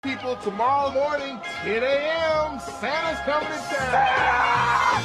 people, tomorrow morning, 10 a.m., Santa's coming to town.